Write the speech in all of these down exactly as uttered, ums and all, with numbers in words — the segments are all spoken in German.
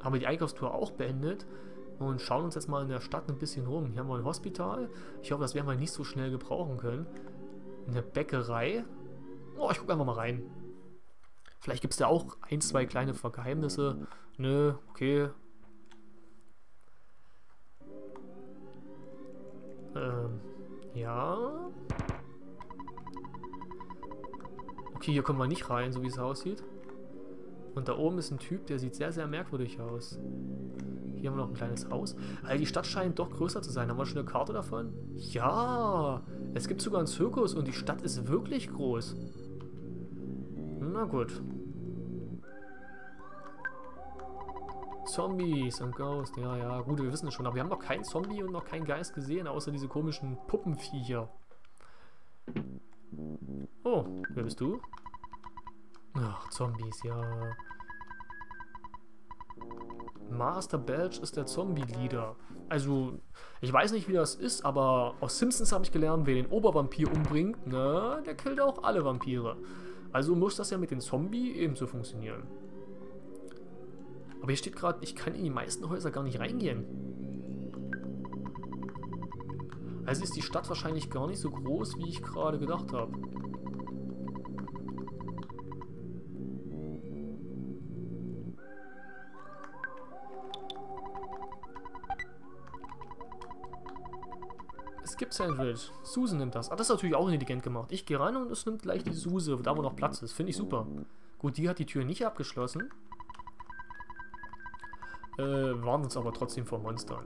haben wir die Einkaufstour auch beendet und schauen uns jetzt mal in der Stadt ein bisschen rum. Hier haben wir ein Hospital. Ich hoffe, das werden wir nicht so schnell gebrauchen können. Eine Bäckerei. Oh, ich gucke einfach mal rein. Vielleicht gibt es da auch ein, zwei kleine Vergeheimnisse. Nö, okay. Ähm, ja. Okay, hier kommen wir nicht rein, so wie es aussieht. Und da oben ist ein Typ, der sieht sehr, sehr merkwürdig aus. Hier haben wir noch ein kleines Haus. Also die Stadt scheint doch größer zu sein. Haben wir schon eine Karte davon? Ja! Es gibt sogar einen Zirkus und die Stadt ist wirklich groß. Na gut. Zombies und Ghost. Ja, ja, gut, wir wissen es schon. Aber wir haben noch keinen Zombie und noch keinen Geist gesehen, außer diese komischen Puppenviecher. Oh, wer bist du? Ach, Zombies, ja. Master Belch ist der Zombie-Leader. Also, ich weiß nicht, wie das ist, aber aus Simpsons habe ich gelernt, wer den Obervampir umbringt, na, der killt auch alle Vampire. Also muss das ja mit den Zombie ebenso funktionieren. Aber hier steht gerade, ich kann in die meisten Häuser gar nicht reingehen. Also ist die Stadt wahrscheinlich gar nicht so groß, wie ich gerade gedacht habe. Es gibt Sandwich. Susan nimmt das. Ah, das ist natürlich auch intelligent gemacht. Ich gehe ran und es nimmt gleich die Suse, da wo noch Platz ist. Finde ich super. Gut, die hat die Tür nicht abgeschlossen. Äh, warnen uns aber trotzdem vor Monstern.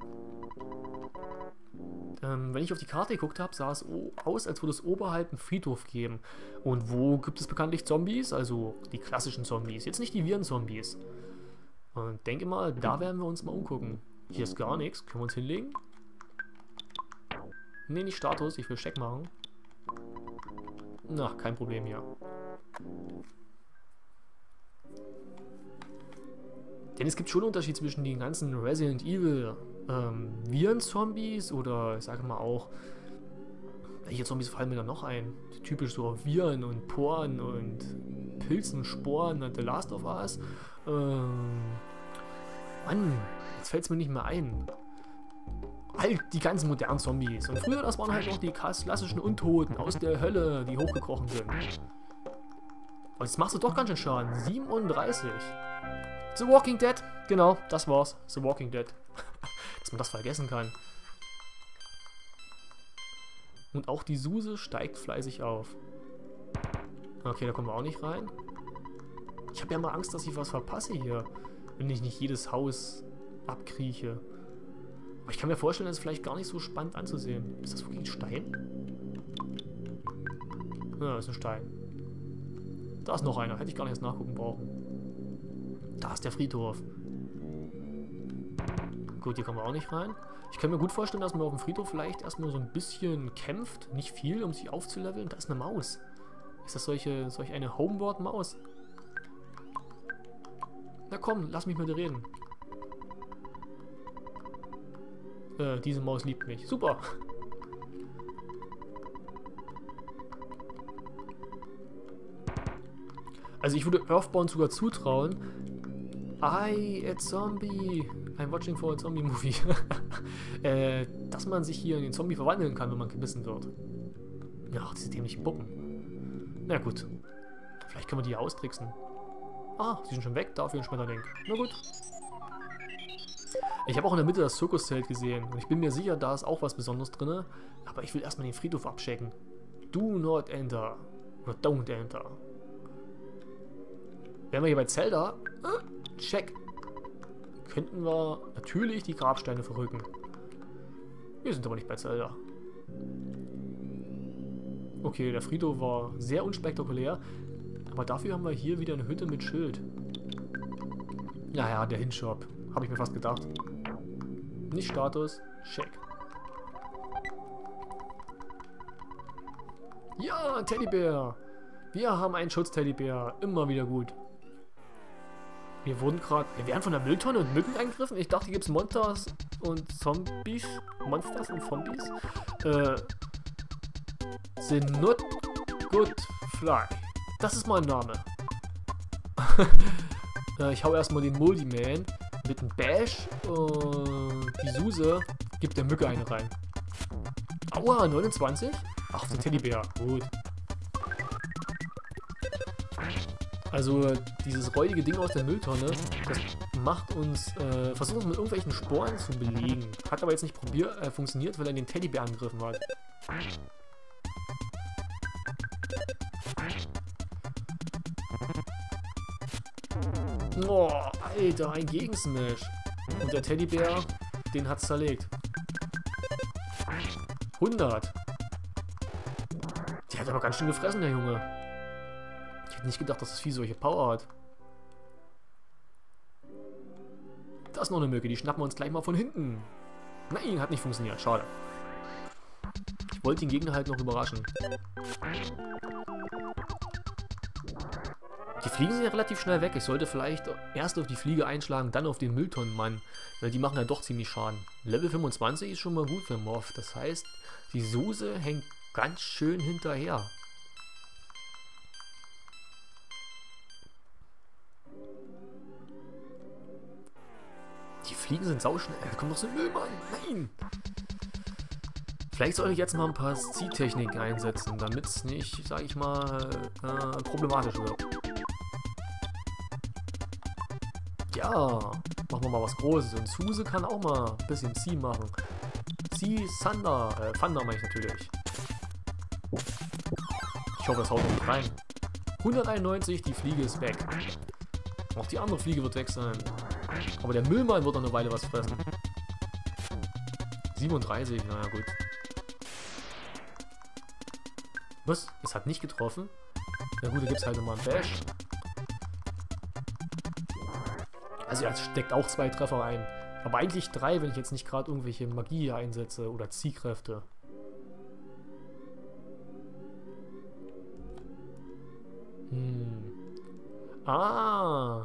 Ähm, wenn ich auf die Karte geguckt habe, sah es aus, als würde es oberhalb einen Friedhof geben. Und wo gibt es bekanntlich Zombies? Also die klassischen Zombies. Jetzt nicht die Viren-Zombies. Und denke mal, da werden wir uns mal umgucken. Hier ist gar nichts. Können wir uns hinlegen? Ne, nicht Status. Ich will Check machen. Na, kein Problem hier. Denn es gibt schon einen Unterschied zwischen den ganzen Resident Evil ähm, Viren-Zombies oder ich sage mal auch, welche Zombies fallen mir da noch ein? Typisch so Viren und Poren und Pilzen, Sporen und The Last of Us. Ähm, Mann, jetzt fällt es mir nicht mehr ein. Halt die ganzen modernen Zombies. Und früher, das waren halt noch die klassischen Untoten aus der Hölle, die hochgekrochen sind. Und jetzt machst du doch ganz schön Schaden. siebenunddreißig. The Walking Dead. Genau, das war's. The Walking Dead. Dass man das vergessen kann. Und auch die Suse steigt fleißig auf. Okay, da kommen wir auch nicht rein. Ich habe ja mal Angst, dass ich was verpasse hier. Wenn ich nicht jedes Haus abkrieche. Aber ich kann mir vorstellen, das ist vielleicht gar nicht so spannend anzusehen. Ist das wirklich ein Stein? Ja, das ist ein Stein. Da ist noch einer. Hätte ich gar nicht erst nachgucken brauchen. Da ist der Friedhof. Gut, hier kommen wir auch nicht rein. Ich kann mir gut vorstellen, dass man auf dem Friedhof vielleicht erstmal so ein bisschen kämpft. Nicht viel, um sich aufzuleveln. Da ist eine Maus. Ist das solche, solch eine Homeboard-Maus? Na komm, lass mich mit dir reden. Äh, diese Maus liebt mich. Super. Also ich würde Earthbound sogar zutrauen. I, a zombie. I'm watching for a zombie movie. äh, dass man sich hier in den Zombie verwandeln kann, wenn man gebissen wird. Ja, diese dämlichen Puppen. Na gut. Vielleicht können wir die austricksen. Ah, sie sind schon weg. Dafür ein Schmetterling. Na gut. Ich habe auch in der Mitte das Zirkuszelt gesehen. Und ich bin mir sicher, da ist auch was Besonderes drin. Aber ich will erstmal den Friedhof abchecken. Do not enter. Oder don't enter. Wären wir hier bei Zelda, äh, check, könnten wir natürlich die Grabsteine verrücken. Wir sind aber nicht bei Zelda. Okay, der Friedhof war sehr unspektakulär, aber dafür haben wir hier wieder eine Hütte mit Schild. Naja, der Hinshop, habe ich mir fast gedacht. Nicht Status, check. Ja, ein Teddybär. Wir haben einen Schutz-Teddybär, immer wieder gut. Wir wurden gerade. Wir werden von der Mülltonne und Mücken angegriffen. Ich dachte, hier gibt es Monsters und Zombies. Monsters und Zombies. Äh. The Not Good Fly. Das ist mein Name. äh, ich hau erstmal den Multiman. Mit dem Bash, äh, die Suse, gibt der Mücke eine rein. Aua, neunundzwanzig? Ach, der Teddybär, gut. Also dieses räudige Ding aus der Mülltonne, das macht uns, äh, versucht uns mit irgendwelchen Sporen zu belegen. Hat aber jetzt nicht probiert, äh, funktioniert, weil er den Teddybär angegriffen hat. Oh, Alter, ein Gegensmash. Und der Teddybär, den hat's zerlegt. hundert. Der hat aber ganz schön gefressen, der Junge. Ich hätte nicht gedacht, dass das Vieh solche Power hat. Da ist noch eine Mücke, die schnappen wir uns gleich mal von hinten. Nein, hat nicht funktioniert, schade. Ich wollte den Gegner halt noch überraschen. Die Fliegen sind ja relativ schnell weg. Ich sollte vielleicht erst auf die Fliege einschlagen, dann auf den Mülltonnenmann. Weil die machen ja doch ziemlich Schaden. Level fünfundzwanzig ist schon mal gut für Morph. Das heißt, die Suse hängt ganz schön hinterher. Die Fliegen sind sauschnell. Da kommt noch so ein Müllmann. Nein! Vielleicht soll ich jetzt mal ein paar Zieltechniken einsetzen, damit es nicht, sag ich mal, äh, problematisch wird. Ja, machen wir mal was Großes. Und Suse kann auch mal ein bisschen Zieh machen. Zieh, Thunder, äh, Thunder meine ich natürlich. Ich hoffe, das haut nicht rein. hunderteinundneunzig, die Fliege ist weg. Auch die andere Fliege wird weg sein. Aber der Müllmann wird noch eine Weile was fressen. siebenunddreißig, naja gut. Was? Es hat nicht getroffen? Na gut, da gibt es halt nochmal einen Bash. Also er steckt auch zwei Treffer ein. Aber eigentlich drei, wenn ich jetzt nicht gerade irgendwelche Magie einsetze oder Ziehkräfte. Hm. Ah.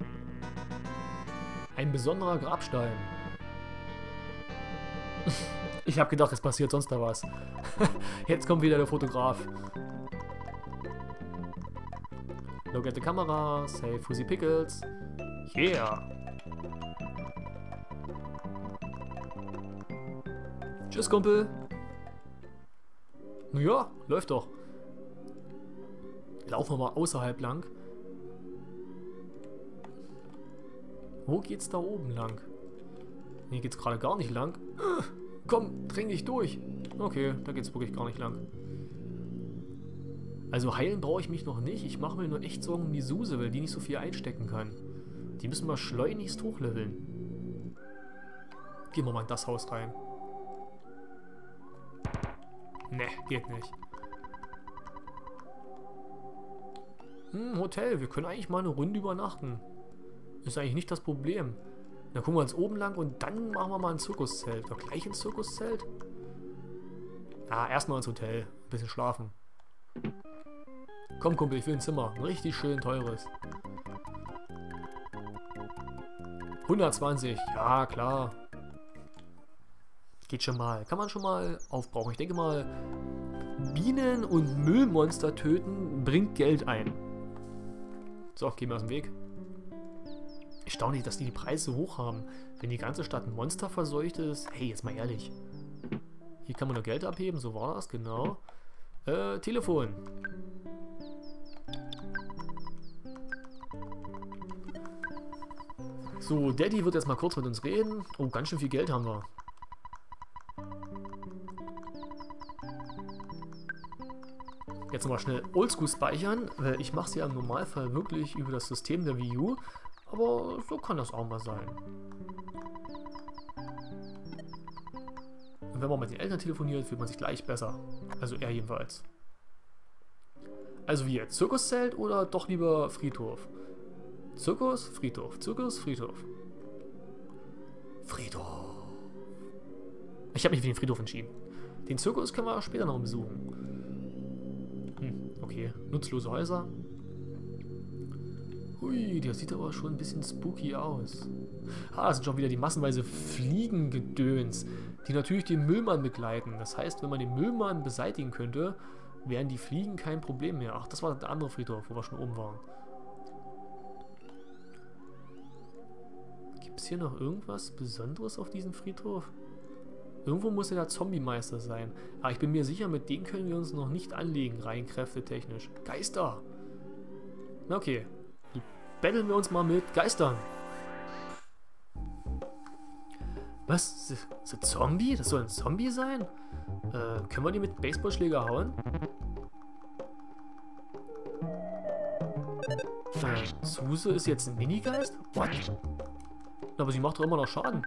Ein besonderer Grabstein. Ich habe gedacht, es passiert sonst da was. Jetzt kommt wieder der Fotograf. Look at the camera, say Fuzzy Pickles. Yeah! Tschüss, Kumpel! Naja, läuft doch. Laufen wir mal außerhalb lang. Wo geht's da oben lang? Hier geht's gerade gar nicht lang. Komm, dräng dich durch. Okay, da geht's wirklich gar nicht lang. Also heilen brauche ich mich noch nicht. Ich mache mir nur echt Sorgen um die Suse, weil die nicht so viel einstecken kann. Die müssen wir schleunigst hochleveln. Gehen wir mal in das Haus rein. Ne, geht nicht. Hm, Hotel. Wir können eigentlich mal eine Runde übernachten. Ist eigentlich nicht das Problem. Dann gucken wir uns oben lang und dann machen wir mal ein Zirkuszelt. Oder gleich ins Zirkuszelt? Ah, erstmal ins Hotel. Ein bisschen schlafen. Komm, Kumpel, ich will ein Zimmer. Ein richtig schön teures. hundertzwanzig. Ja, klar. Geht schon mal. Kann man schon mal aufbrauchen. Ich denke mal, Bienen und Müllmonster töten bringt Geld ein. So, gehen wir aus dem Weg. Erstaunlich, dass die die Preise so hoch haben. Wenn die ganze Stadt ein Monster verseucht ist. Hey, jetzt mal ehrlich. Hier kann man nur Geld abheben, so war das, genau. Äh, Telefon. So, Daddy wird jetzt mal kurz mit uns reden. Oh, ganz schön viel Geld haben wir. Jetzt nochmal schnell Oldschool speichern, weil ich mache es ja im Normalfall wirklich über das System der Wii U. Aber so kann das auch mal sein. Und wenn man mit den Eltern telefoniert, fühlt man sich gleich besser. Also er jedenfalls. Also wie jetzt? Zirkuszelt oder doch lieber Friedhof? Zirkus, Friedhof. Zirkus, Friedhof. Friedhof. Ich habe mich für den Friedhof entschieden. Den Zirkus können wir später noch besuchen. Hm, okay. Nutzlose Häuser. Hui, der sieht aber schon ein bisschen spooky aus. Ah, das sind schon wieder die massenweise Fliegengedöns, die natürlich den Müllmann begleiten. Das heißt, wenn man den Müllmann beseitigen könnte, wären die Fliegen kein Problem mehr. Ach, das war der andere Friedhof, wo wir schon oben waren. Gibt es hier noch irgendwas Besonderes auf diesem Friedhof? Irgendwo muss ja der Zombie-Meister sein. Aber ich bin mir sicher, mit denen können wir uns noch nicht anlegen, rein kräftetechnisch. Geister! Na okay. Battlen wir uns mal mit Geistern. Was? Ist ein Zombie? Das soll ein Zombie sein? Äh, können wir die mit Baseballschläger hauen? Äh, Suse ist jetzt ein Minigeist? What? Aber sie macht doch immer noch Schaden.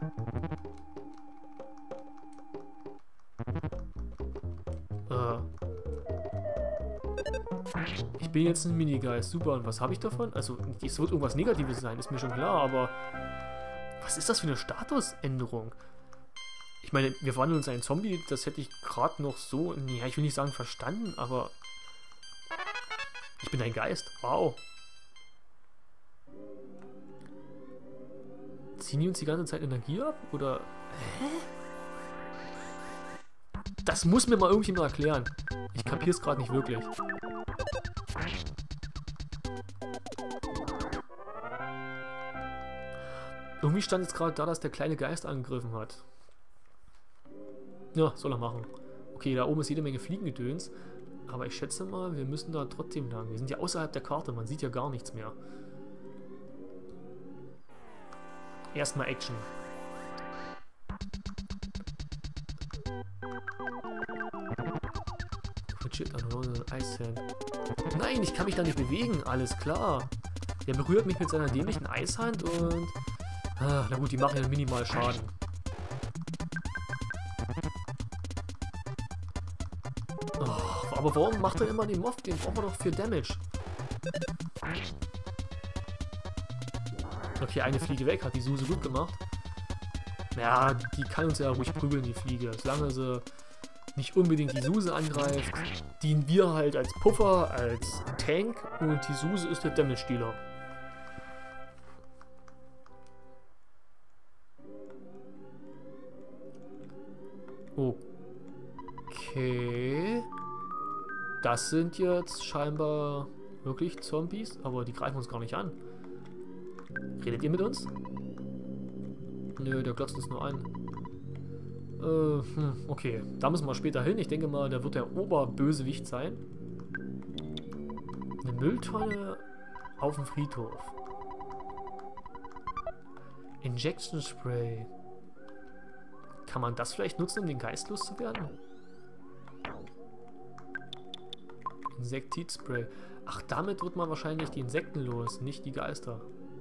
Äh. Ich bin jetzt ein Minigeist. Super. Und was habe ich davon? Also, es wird irgendwas Negatives sein, ist mir schon klar, aber... Was ist das für eine Statusänderung? Ich meine, wir verwandeln uns in einen Zombie, das hätte ich gerade noch so... Ja, ich will nicht sagen verstanden, aber... Ich bin ein Geist. Wow. Ziehen die uns die ganze Zeit Energie ab? Oder... Hä? Das muss mir mal irgendjemand erklären. Ich kapiere es gerade nicht wirklich. Irgendwie stand jetzt gerade da, dass der kleine Geist angegriffen hat. Ja, soll er machen. Okay, da oben ist jede Menge Fliegengedöns. Aber ich schätze mal, wir müssen da trotzdem lang. Wir sind ja außerhalb der Karte, man sieht ja gar nichts mehr. Erstmal Action. Nein, ich kann mich da nicht bewegen, alles klar. Der berührt mich mit seiner dämlichen Eishand und... Ah, na gut, die machen ja minimal Schaden. Oh, aber warum macht er immer den Moff? Den brauchen wir doch für Damage. Okay, eine Fliege weg, hat die Suse gut gemacht. Ja, die kann uns ja ruhig prügeln, die Fliege. Solange sie nicht unbedingt die Suse angreift, dienen wir halt als Puffer, als Tank und die Suse ist der Damage-Dealer. Okay. Das sind jetzt scheinbar wirklich Zombies, aber die greifen uns gar nicht an. Redet ihr mit uns? Nö, der glotzt uns nur an. Äh, hm, okay. Da müssen wir später hin. Ich denke mal, der wird der Oberbösewicht sein. Eine Mülltonne auf dem Friedhof. Injection Spray. Kann man das vielleicht nutzen, um den Geist loszuwerden? Insektizspray. Ach, damit wird man wahrscheinlich die Insekten los, nicht die Geister.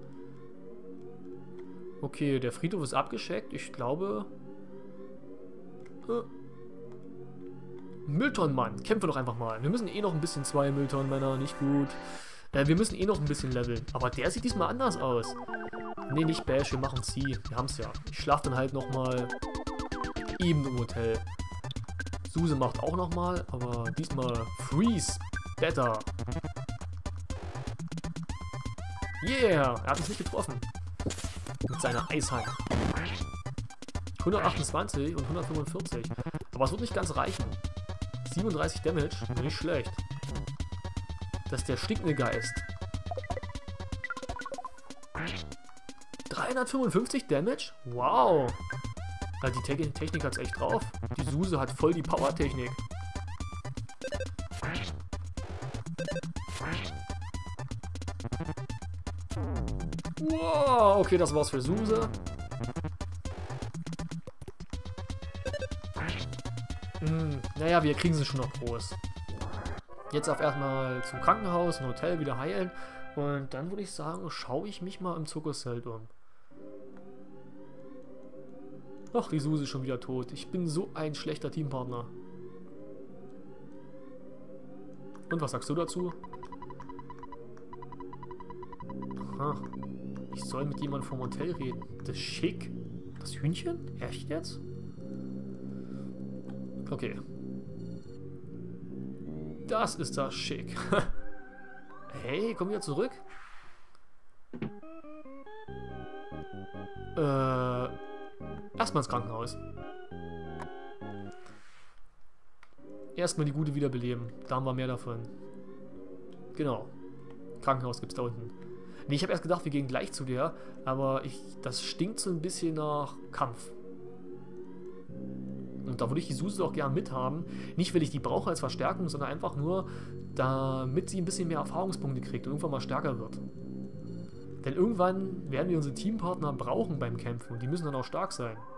Okay, der Friedhof ist abgescheckt. Ich glaube... Äh, Mülltonnenmann. Kämpfen wir doch einfach mal. Wir müssen eh noch ein bisschen zwei Mülltonnenmänner. Nicht gut. Äh, wir müssen eh noch ein bisschen leveln. Aber der sieht diesmal anders aus. Nee, nicht Bash. Wir machen C. Wir haben es ja. Ich schlafe dann halt nochmal eben im Hotel. Suse macht auch nochmal. Aber diesmal Freeze. Better. Yeah. Er hat uns nicht getroffen. Mit seiner Eishand. hundertachtundzwanzig und hundertfünfundvierzig. Aber es wird nicht ganz reichen. siebenunddreißig Damage, nicht schlecht. Das ist der stinkende Geist. dreihundertfünfundfünfzig Damage? Wow. Ja, die Te Technik hat es echt drauf. Die Suse hat voll die Power-Technik. Wow, okay, das war's für Suse. Hm, naja, wir kriegen sie schon noch groß. Jetzt auf erstmal zum Krankenhaus, ein Hotel wieder heilen. Und dann würde ich sagen, schaue ich mich mal im Zuckerzelt um. Ach, die Suse ist schon wieder tot. Ich bin so ein schlechter Teampartner. Und was sagst du dazu? Aha. Ich soll mit jemandem vom Hotel reden. Das ist schick. Das Hühnchen? Echt jetzt? Okay. Das ist das schick. Hey, komm wieder zurück. Äh, erstmal ins Krankenhaus. Erstmal die Gute wiederbeleben. Da haben wir mehr davon. Genau. Krankenhaus gibt's da unten. Nee, ich habe erst gedacht, wir gehen gleich zu der, aber ich, das stinkt so ein bisschen nach Kampf. Und da würde ich die Susi auch gerne mithaben. Nicht, weil ich die brauche als Verstärkung, sondern einfach nur, damit sie ein bisschen mehr Erfahrungspunkte kriegt und irgendwann mal stärker wird. Denn irgendwann werden wir unsere Teampartner brauchen beim Kämpfen und die müssen dann auch stark sein.